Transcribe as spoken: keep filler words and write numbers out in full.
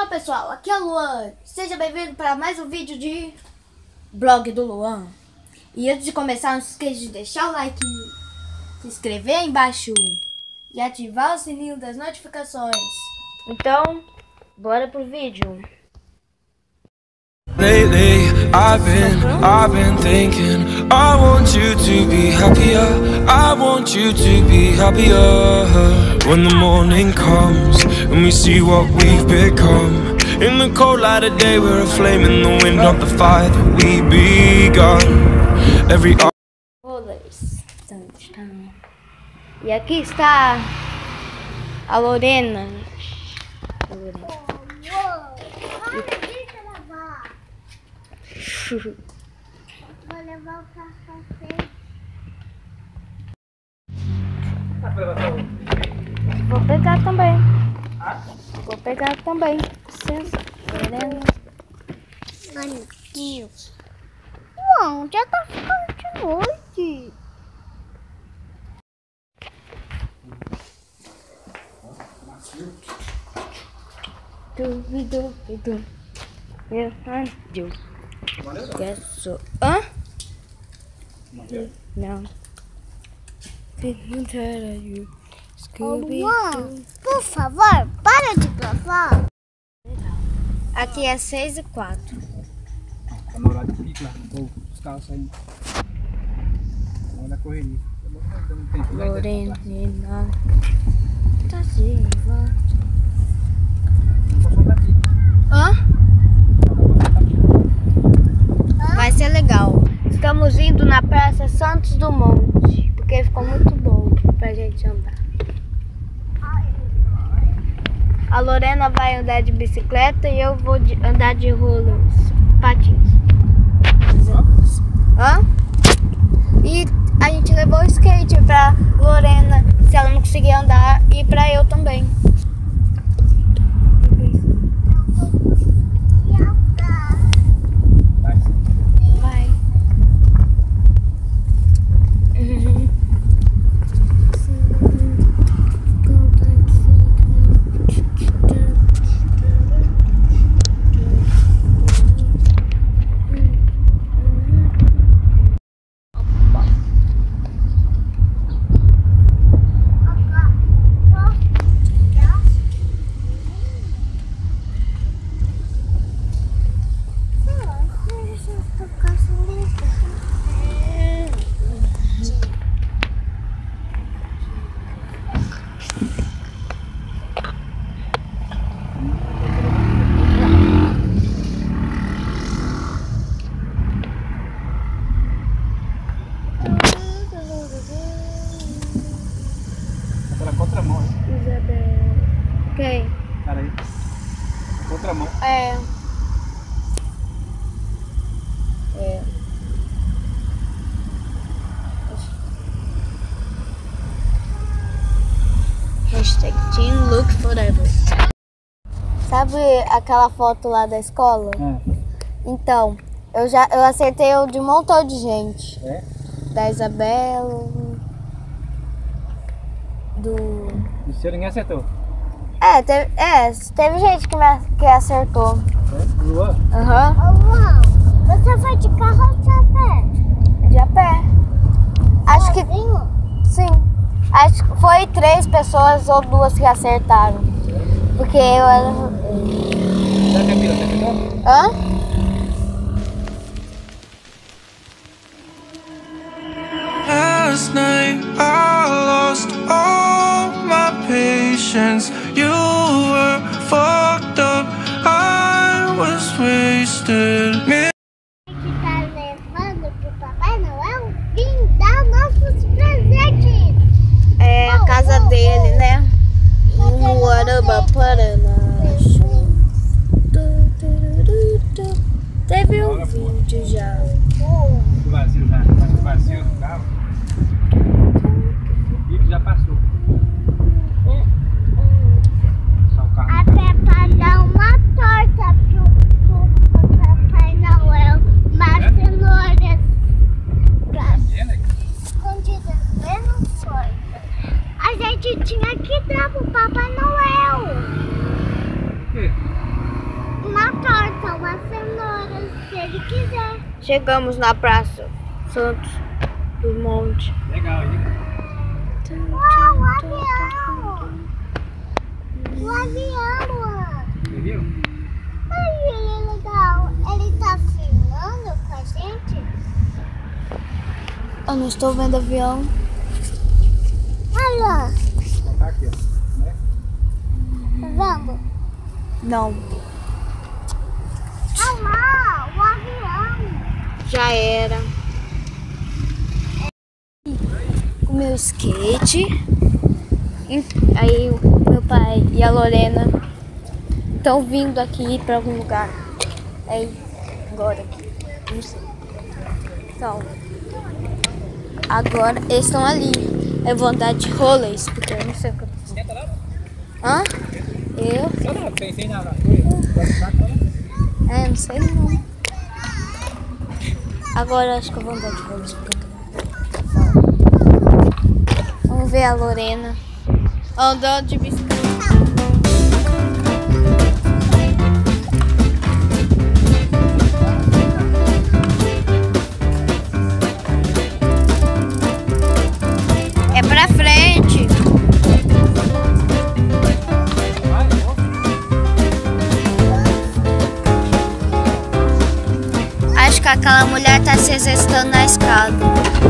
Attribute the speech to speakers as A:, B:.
A: Fala pessoal, aqui é o Luan. Seja bem-vindo para mais um vídeo de Blog do Luan. E antes de começar, não se esqueça de deixar o like, se inscrever aí embaixo e ativar o sininho das notificações. Então, bora pro vídeo.
B: Lately, I've been, I've been thinking I want you to be happier, I want you to be happier. When the morning comes and we see what we've become, in the cold light of day we're a flame in the wind of the fire that we begun. Every
A: Rollers. E aqui está a Lorena. A Lorena.
C: Vou levar o café.
A: Vou pegar também. Vou pegar também. Licença. Lorena.
C: Ai, meu Deus. Não, já tá ficando de noite.
A: Duvido, duvido. Meu Deus. Esqueço. Hã? Não.
C: Luan, por favor, para de gravar.
A: Aqui é seis e quatro.
D: Tá na hora de pique lá, os carros saindo. Na hora da correria.
A: Lorena. Tá viva. Hã? Vai ser legal. Estamos indo na Praça Santos Dumont, porque ficou muito bom pra gente andar. A Lorena vai andar de bicicleta e eu vou de, andar de rollers, patins. Hã? E a gente levou o skate pra Lorena, se ela não conseguir andar, e pra eu também. Vai. Uhum.
D: Pela contramão, hein?
A: Isabel. Quem?
D: Cara aí. Contramão.
A: É. É. Hashtag Team Look Forever. Sabe aquela foto lá da escola?
D: É.
A: Então, eu já eu acertei o de um montão de gente.
D: É?
A: Da Isabela. Do.
D: O seu ninguém acertou.
A: É, teve, é, teve gente que, me, que acertou.
D: É? Luan?
A: Aham.
C: Ô, Luan, você foi de carro ou de a pé?
A: De a pé. Acho que.
C: Sozinho?
A: Sim. Acho que foi três pessoas ou duas que acertaram. Porque eu era.
D: Será que a Mila acertou?
A: Hã?
B: Last night I lost all my patience. You were fucked up, I was wasted.
C: Que tá levando pro Papai Noel vir dar nossos presentes.
A: É a casa dele, né? No Araba, Paraná. Teve um vídeo já.
D: O vazio já. Mas o vazio do carro. O pique já passou. Só o carro.
C: Até pra dar uma torta pro, pro Papai Noel. Mas cenouras pra escondidas dentro foi. A gente tinha que dar pro Papai Noel.
D: Por quê?
C: dar uma cenoura se ele quiser.
A: Chegamos na Praça Santos Dumont.
D: Legal, hein?
C: Uau, o avião! O avião, mano!
D: Você viu?
C: Ai, ele é legal. Ele tá filmando com a gente?
A: Eu não estou vendo avião.
C: Olha,
D: Ó, tá aqui, ó. Né?
C: tá vendo?
A: Não,
C: Olha lá, o avião.
A: já era. O meu skate. Aí o meu pai e a Lorena estão vindo aqui para algum lugar. Aí, agora. Não sei. Então, agora eles estão ali. Eu vou andar de rollers, porque eu não sei o que eu tô fazendo.
D: Senta lá.
A: Hã? Eu?
D: Só não, pensei na coisa. Vai ficar com ela.
A: É, não sei não. Agora acho que eu vou andar de rollers, porque eu tô... Vamos ver a Lorena andando de bicicleta. É pra frente.
D: Vai, ó.
A: Acho que aquela mulher tá se exercitando na escada.